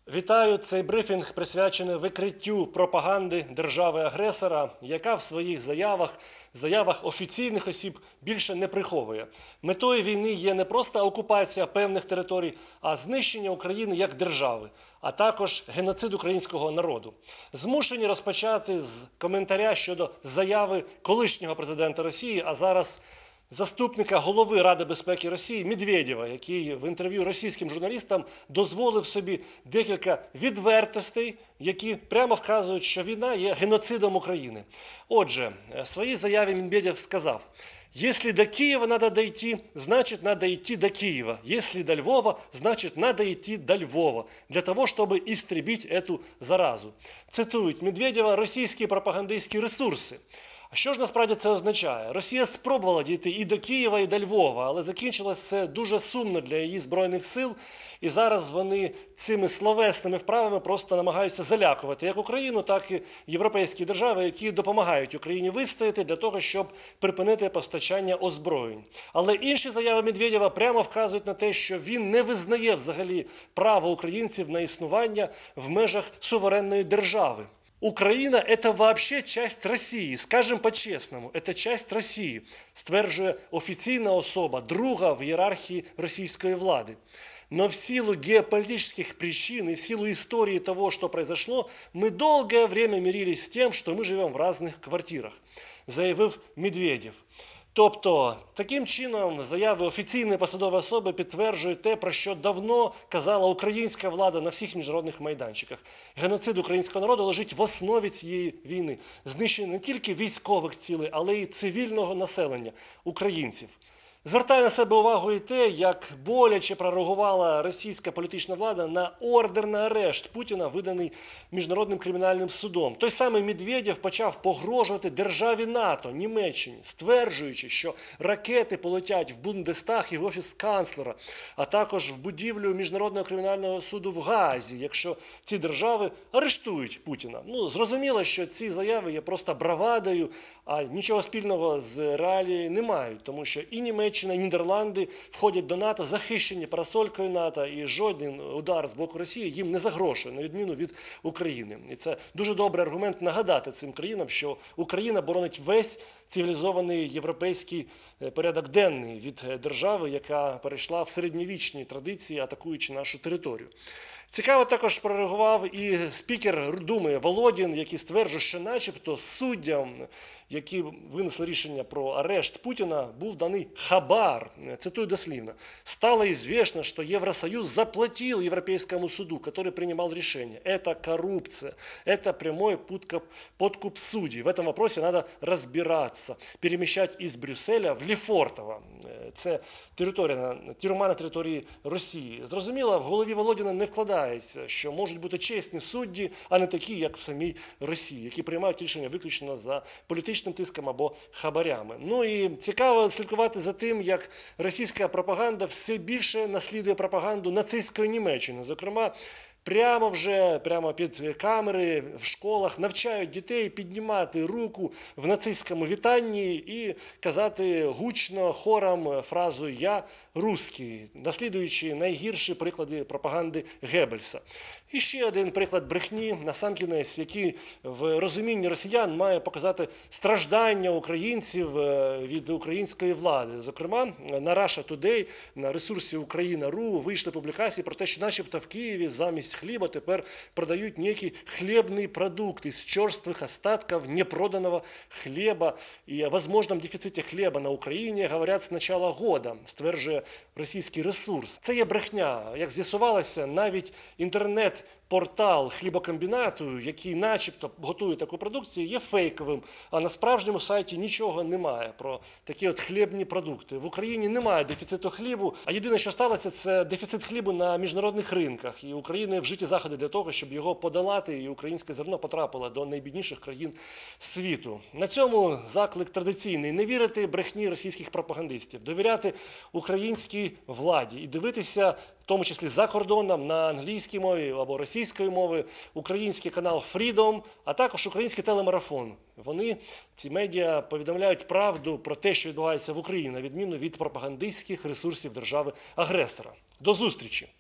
Вітаю! Цей брифінг присвячений викриттю пропаганди держави-агресора, яка в своїх заявах офіційних осіб більше не приховує. Метою війни є не просто окупація певних територій, а знищення України як держави, а також геноцид українського народу. Змушені розпочати з коментаря щодо заяви колишнього президента Росії, а зараз заступника голови Ради безпеки Росії Медведєва, який в інтерв'ю російським журналістам дозволив собі декілька відвертостей, які прямо вказують, що війна є геноцидом України. Отже, в своїй заяві Медведєв сказав: «Если до Киева надо дойти, значит надо идти до Киева. Если до Львова, значит надо идти до Львова, для того, чтобы истребить эту заразу». Цитують Медведєва російські пропагандистські ресурси. А що ж насправді це означає? Росія спробувала дійти і до Києва, і до Львова, але закінчилось це дуже сумно для її Збройних сил. І зараз вони цими словесними вправами просто намагаються залякувати як Україну, так і європейські держави, які допомагають Україні вистояти для того, щоб припинити постачання озброєнь. Але інші заяви Медведєва прямо вказують на те, що він не визнає взагалі право українців на існування в межах суверенної держави. Украина – это вообще часть Росії, скажем по-чесному, это часть Росії, стверджує офіційна особа, друга в ієрархії російської влади. Но в силу геополитических причин и в силу истории того, что произошло, мы долгое время мирились с тем, что мы живем в разных квартирах, заявив Медведєв. Тобто, таким чином, заяви офіційної посадової особи підтверджують те, про що давно казала українська влада на всіх міжнародних майданчиках. Геноцид українського народу лежить в основі цієї війни. Знищення не тільки військових цілей, але й цивільного населення, українців. Звертає на себе увагу і те, як боляче прореагувала російська політична влада на ордер на арешт Путіна, виданий Міжнародним кримінальним судом. Той самий Медведєв почав погрожувати державі НАТО, Німеччині, стверджуючи, що ракети полетять в Бундестаг і в офіс канцлера, а також в будівлю Міжнародного кримінального суду в Гаазі, якщо ці держави арештують Путіна. Зрозуміло, що ці заяви є просто бравадою, а нічого спільного з реалією не мають, тому що і Німеччина, і Нідерланди входять до НАТО, захищені парасолькою НАТО, і жоден удар з боку Росії їм не загрожує, на відміну від України. І це дуже добрий аргумент нагадати цим країнам, що Україна боронить весь цивілізований європейський порядок денний від держави, яка перейшла в середньовічні традиції, атакуючи нашу територію. Цікаво також прореагував і спікер Думи Володін, який стверджує, що начебто суддям, які винесли рішення про арешт Путіна, був даний хабар. Цитую дослівно. «Стало известно, что Евросоюз заплатил Европейскому суду, который принимал решение. Это коррупция, это прямой подкуп судей. В этом вопросе надо разбираться. Перемещать из Брюсселя в Лефортово». Це тюрма на території Росії. Зрозуміло, в голові Володіна не вкладається, що можуть бути чесні судді, а не такі, як в самій Росії, які приймають рішення виключно за політичним тиском або хабарями. І цікаво слідкувати за тим, як російська пропаганда все більше наслідує пропаганду нацистської Німеччини. Зокрема, прямо під камери в школах навчають дітей піднімати руку в нацистському вітанні і казати гучно хором фразу «Я русський», наслідуючи найгірші приклади пропаганди Геббельса. І ще один приклад брехні, насамкінець, який в розумінні росіян має показати страждання українців від української влади. Зокрема, на Russia Today, на ресурсі Україна.ру вийшли публікації про те, що начебто в Києві замість хліба тепер продають некий хлебный продукт из черствых остатков непроданного хлеба. И о возможном дефиците хлеба на Україні говорять з начала года, стверджує російський ресурс. Це є брехня. Як з'ясувалося, навіть інтернет-портал хлібокомбінату, який начебто готує таку продукцію, є фейковим, а на справжньому сайті нічого немає про такі от хлібні продукти. В Україні немає дефіциту хлібу, а єдине, що сталося, це дефіцит хлібу на міжнародних ринках. І Україною вжиті заходи для того, щоб його подолати, і українське зерно потрапило до найбідніших країн світу. На цьому заклик традиційний – не вірити брехні російських пропагандистів, довіряти українській владі і дивитися, в тому числі за кордоном, на англійській мові або російської мови, український канал Freedom, а також український телемарафон. Вони, ці медіа, повідомляють правду про те, що відбувається в Україні, на відміну від пропагандистських ресурсів держави-агресора. До зустрічі!